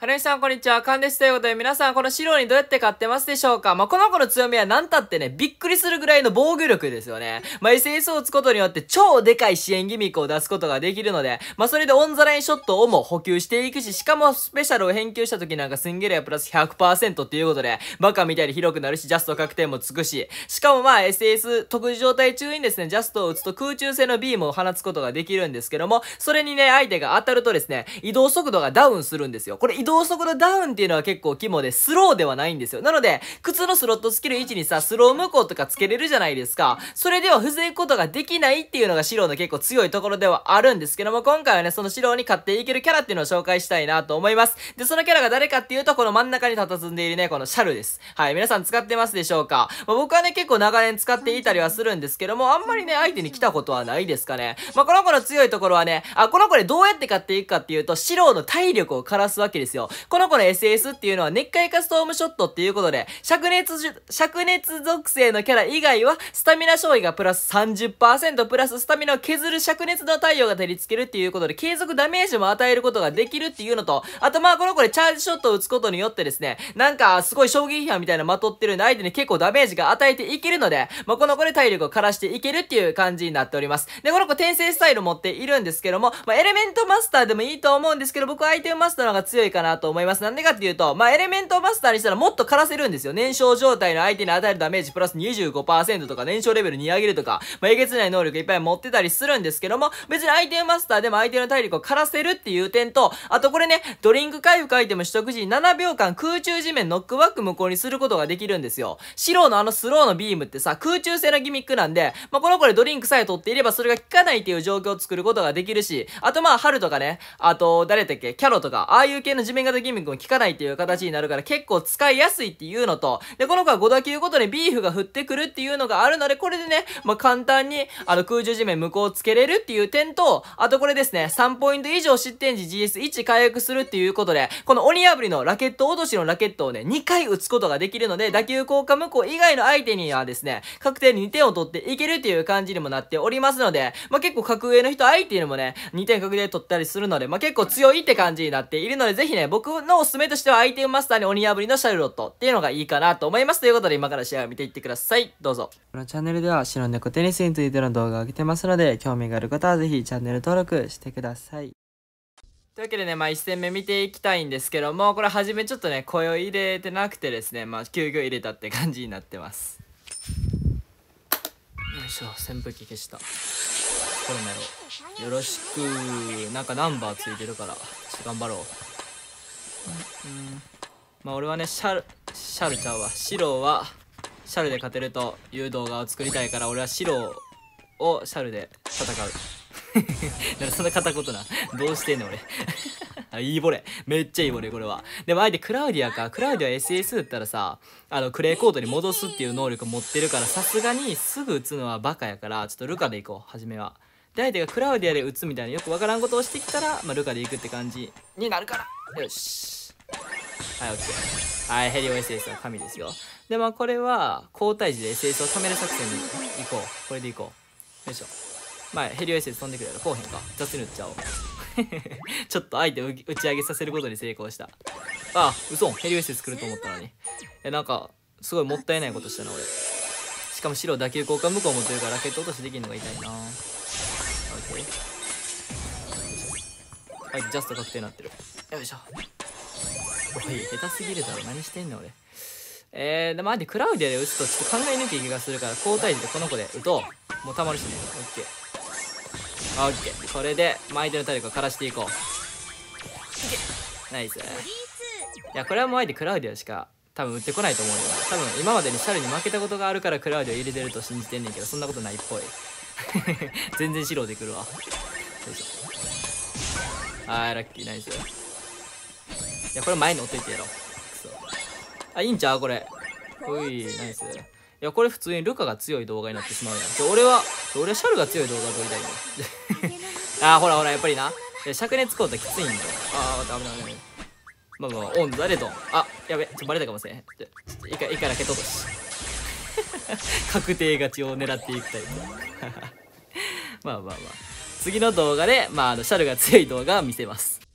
はるみさん、こんにちは。かんです。ということで、皆さん、この白にどうやって勝ってますでしょうか？この子の強みは何たってね、びっくりするぐらいの防御力ですよね。SS を打つことによって、超でかい支援ギミックを出すことができるので、それでオンザラインショットをも補給していくし、しかも、スペシャルを返球した時なんかスンゲレアプラス 100% っていうことで、バカみたいに広くなるし、ジャスト確定もつくし、しかもSS 特殊状態中にですね、ジャストを打つと空中性のビームを放つことができるんですけども、それにね、相手が当たるとですね、移動速度がダウンするんですよ。これ移動速度ダウンっていうのは結構肝で、スローではないんですよ。なので、靴のスロットスキル1にさ、スロー無効とかつけれるじゃないですか。それでは防ぐことができないっていうのが白の結構強いところではあるんですけども、今回はね、その白に勝っていけるキャラっていうのを紹介したいなと思います。で、そのキャラが誰かっていうと、この真ん中に佇んでいるね、このシャルです。はい、皆さん使ってますでしょうか？僕はね、結構長年使っていたりはするんですけども、あんまりね、相手に来たことはないですかね。この子の強いところはね、この子でどうやって勝っていくかっていうと、白の体力を枯らすわけですよ。この子の SS っていうのは熱界化ストームショットっていうことで、灼熱属性のキャラ以外は、スタミナ消費がプラス 30% プラススタミナを削る灼熱の太陽が照りつけるっていうことで、継続ダメージも与えることができるっていうのと、あとこの子でチャージショットを打つことによってですね、なんかすごい衝撃波みたいなまとってるんで、相手に結構ダメージが与えていけるので、この子で体力を枯らしていけるっていう感じになっております。で、この子転生スタイル持っているんですけども、エレメントマスターでもいいと思うんですけど、僕はアイテムマスターの方が強いかなと思います。なんでかっていうと、エレメントマスターにしたらもっと枯らせるんですよ。燃焼状態の相手に与えるダメージプラス 25% とか、燃焼レベル2上げるとか、えげつない能力いっぱい持ってたりするんですけども、別にアイテムマスターでも相手の体力を枯らせるっていう点と、あとこれね、ドリンク回復アイテム取得時に7秒間空中地面ノックバック無効にすることができるんですよ。白のスローのビームってさ、空中性のギミックなんで、この子でドリンクさえ取っていればそれが効かないっていう状況を作ることができるし、あと春とかね、あと誰だっけ、キャロとか、ああいう系の地面型ギミックも効かないっていう形になるから結構使いやすいっていうのと、で、この子は5打球ごとにビーフが降ってくるっていうのがあるので、これでね、簡単に空中地面無効つけれるっていう点と、あとこれですね、3ポイント以上失点時 GS1 回復するっていうことで、この鬼破りのラケット落としのラケットをね、2回打つことができるので、打球効果無効以外の相手にはですね、確定に2点を取っていけるっていう感じにもなっておりますので、結構格上の人相手にもね、2点確定取ったりするので、結構強いって感じになっているので、ぜひね、僕のおすすめとしてはアイテムマスターに鬼破りのシャルロットっていうのがいいかなと思います。ということで、今から試合を見ていってください。どうぞ。このチャンネルでは白猫テニスについての動画を上げてますので、興味がある方はぜひチャンネル登録してください。というわけでね、1戦目見ていきたいんですけども、これ初めちょっとね、声を入れてなくてですね、急遽入れたって感じになってます。よいしょ、扇風機消した。これもやろう。よろしく。なんかナンバーついてるから、ちょっと頑張ろう。俺はね、シャルちゃうわ。白は、シャルで勝てるという動画を作りたいから、俺は白をシャルで戦う。なんかそんな片言な。どうしてんの俺。いいボレ。めっちゃいいボレ、これは。でも相手クラウディアか。クラウディア SS 打ったらさ、クレイコートに戻すっていう能力持ってるから、さすがにすぐ打つのはバカやから、ちょっとルカで行こう、初めは。で、相手がクラウディアで打つみたいなよくわからんことをしてきたら、ルカで行くって感じになるから。よし。はい、オッケー。はい、ヘリオ SS は神ですよ。で、これは、交代時で SS を貯める作戦で行こう。これで行こう。よいしょ。ヘリオ SS 飛んでくるやろ。こうへんか。雑に打っちゃおう。ちょっと相手を打ち上げさせることに成功した。嘘。ヘリオ SS 来ると思ったのに。なんか、すごいもったいないことしたな、俺。しかも白打球交換無効持ってるからラケット落としできるのが痛いな。オッケー。相手ジャスト確定になってる。よいしょ。おい、下手すぎるだろ。何してんの俺。でも相手クラウディアで打つとちょっと考え抜き気がするから、交代時でこの子で打とう。もうたまるしね。オッケー。オッケー。これで、相手の体力を枯らしていこう。いけ。ナイス。いや、これはもう相手クラウディアしか多分打ってこないと思うよ。多分今までにシャルに負けたことがあるからクラウディア入れてると信じてんねんけど、そんなことないっぽい。全然白でくるわ。よいしょ。ラッキー。ナイス。いや、これ前に追っといてやろう。いいんちゃうこれ。うい、ナイス。いや、これ普通にルカが強い動画になってしまうやん。俺はシャルが強い動画を撮りたいの。ほら、やっぱりな。灼熱コートきついんだよ。危ない。オンザレドン。やべ、バレたかもしれん。一回ラケット落とし。確定勝ちを狙っていきたいと。次の動画で、シャルが強い動画を見せます。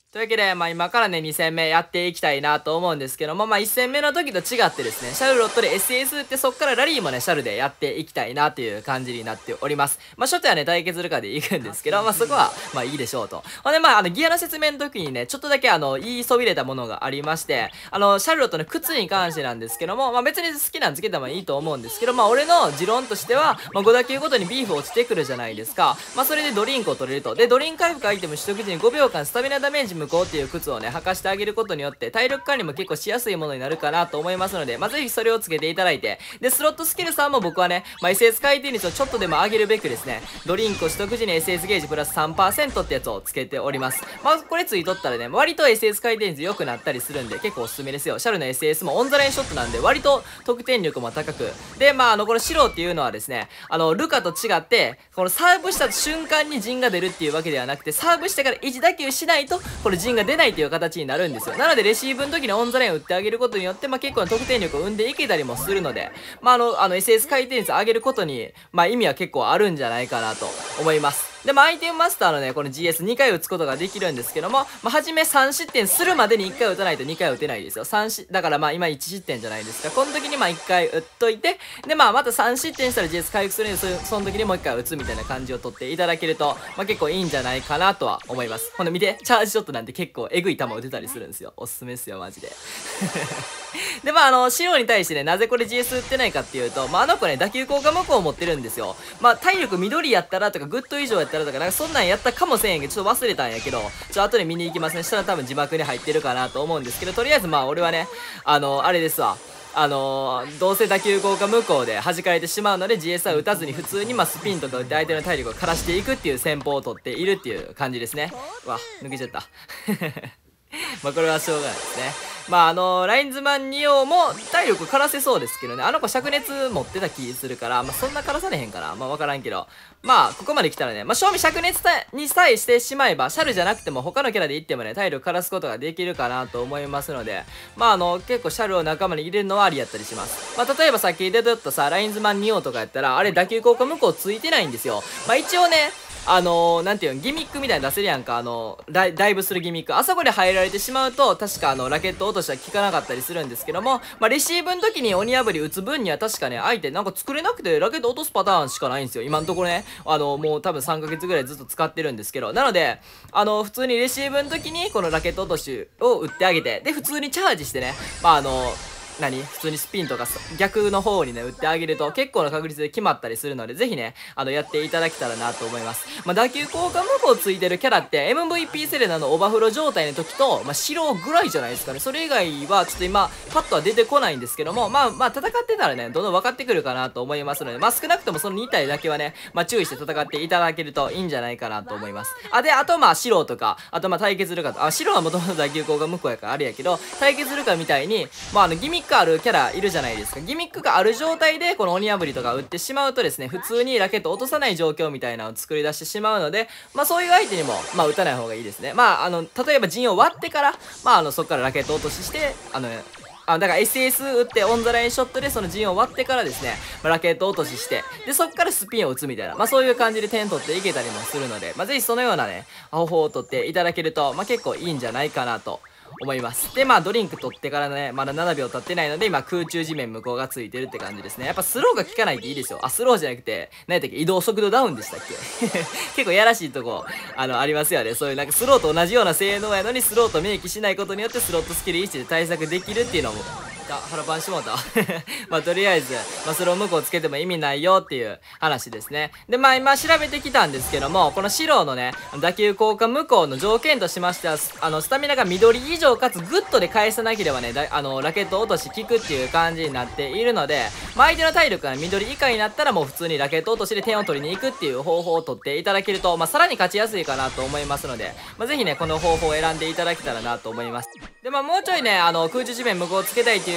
というわけで、今からね、2戦目やっていきたいなと思うんですけども、1戦目の時と違ってですね、シャルロットで SS ってそっからラリーもね、シャルでやっていきたいなという感じになっております。初手はね、対決ルカで行くんですけど、そこは、いいでしょうと。ほんで、ギアの説明の時にね、ちょっとだけ言いそびれたものがありまして、シャルロットの靴に関してなんですけども、別に好きなんつけてもいいと思うんですけど、俺の持論としては、5打球ごとにビーフ落ちてくるじゃないですか。それでドリンクを取れると。で、ドリンク回復アイテム取得時に5秒間スタミナダメージ無効っていう靴をね、履かしてあげることによって体力管理も結構しやすいものになるかなと思いますので、ぜひそれをつけていただいて、で、スロットスキルさんも僕はね、SS 回転率をちょっとでも上げるべくですね、ドリンクを取得時に SS ゲージプラス 3% ってやつをつけております。これついとったらね、割と SS 回転率良くなったりするんで、結構おすすめですよ。シャルの SS もオンザラインショットなんで、割と得点力も高く。で、この白っていうのはですね、ルカと違って、このサーブした瞬間に陣が出るっていうわけではなくて、サーブしてから1打球しないと、これ陣が出ないという形になるんですよ。なのでレシーブの時にオンザラインを打ってあげることによって、結構な得点力を生んでいけたりもするので、SS 回転率上げることに、意味は結構あるんじゃないかなと思います。で、アイテムマスターのね、この GS2 回打つことができるんですけども、初め3失点するまでに1回打たないと2回打てないですよ。だから今1失点じゃないですか。この時に1回打っといて、で、また3失点したら GS 回復するんで、その時にもう1回打つみたいな感じを取っていただけると、結構いいんじゃないかなとは思います。ほんで見て、チャージショットなんて結構エグい球打てたりするんですよ。おすすめですよ、マジで。で、白に対してね、なぜこれ GS 打ってないかっていうと、あの子ね、打球効果無効を持ってるんですよ。体力緑やったらとか、グッド以上やったらとか、なんかそんなんやったかもしれんけど、ちょっと忘れたんやけど、後で見に行きますね。したら多分字幕に入ってるかなと思うんですけど、とりあえず俺はね、あれですわ。どうせ打球効果無効で弾かれてしまうので GS は打たずに普通にスピンとか打って相手の体力を枯らしていくっていう戦法を取っているっていう感じですね。うわ、抜けちゃった。これはしょうがないですね。ラインズマン2王も体力枯らせそうですけどね。あの子灼熱持ってた気するから、そんな枯らされへんかな。わからんけど。ここまで来たらね、正味灼熱にさえしてしまえば、シャルじゃなくても他のキャラでいってもね、体力枯らすことができるかなと思いますので、結構シャルを仲間に入れるのはありやったりします。例えばさっき出とったさ、ラインズマン2王とかやったら、あれ打球効果無効ついてないんですよ。一応ね、なんていうの、ギミックみたいに出せるやんか、ダイブするギミック。あそこで入られてしまうと、確かラケット落としは効かなかったりするんですけども、レシーブの時に鬼破り打つ分には確かね、相手なんか作れなくてラケット落とすパターンしかないんですよ。今のところね、もう多分3ヶ月ぐらいずっと使ってるんですけど、なので、普通にレシーブの時にこのラケット落としを打ってあげて、で、普通にチャージしてね、普通にスピンとか逆の方にね、打ってあげると結構な確率で決まったりするので、ぜひね、やっていただけたらなと思います。打球効果無効ついてるキャラって MVP セレナのオーバーフロー状態の時と、白ぐらいじゃないですかね。それ以外はちょっと今、パッとは出てこないんですけども、戦ってたらね、どんどん分かってくるかなと思いますので、少なくともその2体だけはね、注意して戦っていただけるといいんじゃないかなと思います。あと白とか、あと対決ルカと、白はもともと打球効果無効やからあれやけど、対決ルカみたいに、ギミックあるキャラいるじゃないですか。ギミックがある状態でこの鬼破りとか打ってしまうとですね、普通にラケット落とさない状況みたいなのを作り出してしまうので、そういう相手にも打たない方がいいですね。例えば陣を割ってからそこからラケット落とししてだから SS 打ってオンザラインショットでその陣を割ってからですね、ラケット落としして、で、そっからスピンを打つみたいな、そういう感じで点取っていけたりもするので、ぜひそのようなね、方法を取っていただけると、結構いいんじゃないかなと思います。で、ドリンク取ってからね、まだ7秒経ってないので、今空中地面向こうがついてるって感じですね。やっぱスローが効かないといいですよ。スローじゃなくて、何やったっけ、移動速度ダウンでしたっけ結構やらしいとこ、ありますよね。そういうなんかスローと同じような性能やのに、スローと明記しないことによってスロットスキル1で対策できるっていうのも、腹パンしもうた。とりあえず、スロー無効つけても意味ないよっていう話ですね。で、今調べてきたんですけども、この白のね、打球効果無効の条件としましては、スタミナが緑以上かつグッドで返さなければね、ラケット落とし効くっていう感じになっているので、相手の体力が緑以下になったらもう普通にラケット落としで点を取りに行くっていう方法を取っていただけると、さらに勝ちやすいかなと思いますので、ぜひね、この方法を選んでいただけたらなと思います。で、もうちょいね、空中地面無効つけたいという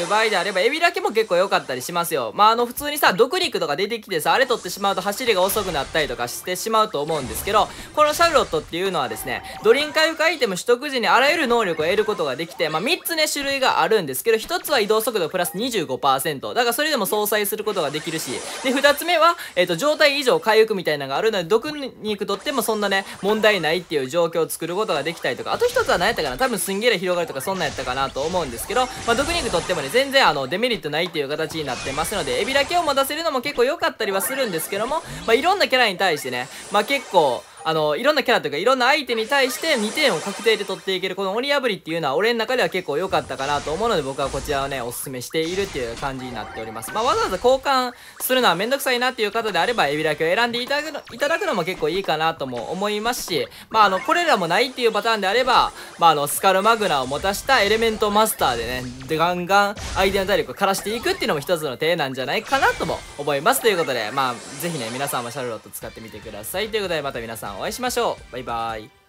いう場合であれば、エビラケも結構良かったりしますよ。普通にさ、毒肉とか出てきてさ、あれ取ってしまうと走りが遅くなったりとかしてしまうと思うんですけど、このシャルロットっていうのはですね、ドリン回復アイテム取得時にあらゆる能力を得ることができて、3つね、種類があるんですけど、1つは移動速度プラス 25%。だからそれでも相殺することができるし、で、2つ目は、状態異常回復みたいなのがあるので、毒肉取ってもそんなね、問題ないっていう状況を作ることができたりとか、あと1つは何やったかな、多分すんげえ広がるとかそんなんやったかなと思うんですけど、毒肉取ってもね、全然デメリットないっていう形になってますので、エビだけを持たせるのも結構良かったりはするんですけども、いろんなキャラに対してね、結構、いろんなキャラというかいろんな相手に対して2点を確定で取っていけるこの鬼破りっていうのは俺の中では結構良かったかなと思うので僕はこちらをねおすすめしているっていう感じになっております。わざわざ交換するのはめんどくさいなっていう方であればエビラキを選んでいただくのも結構いいかなとも思いますし、これらもないっていうパターンであれば、スカルマグナを持たしたエレメントマスターでねガンガン相手の体力を枯らしていくっていうのも一つの手なんじゃないかなとも思います。ということでぜひね皆さんもシャルロット使ってみてください。ということでまた皆さんお会いしましょう。バイバイ。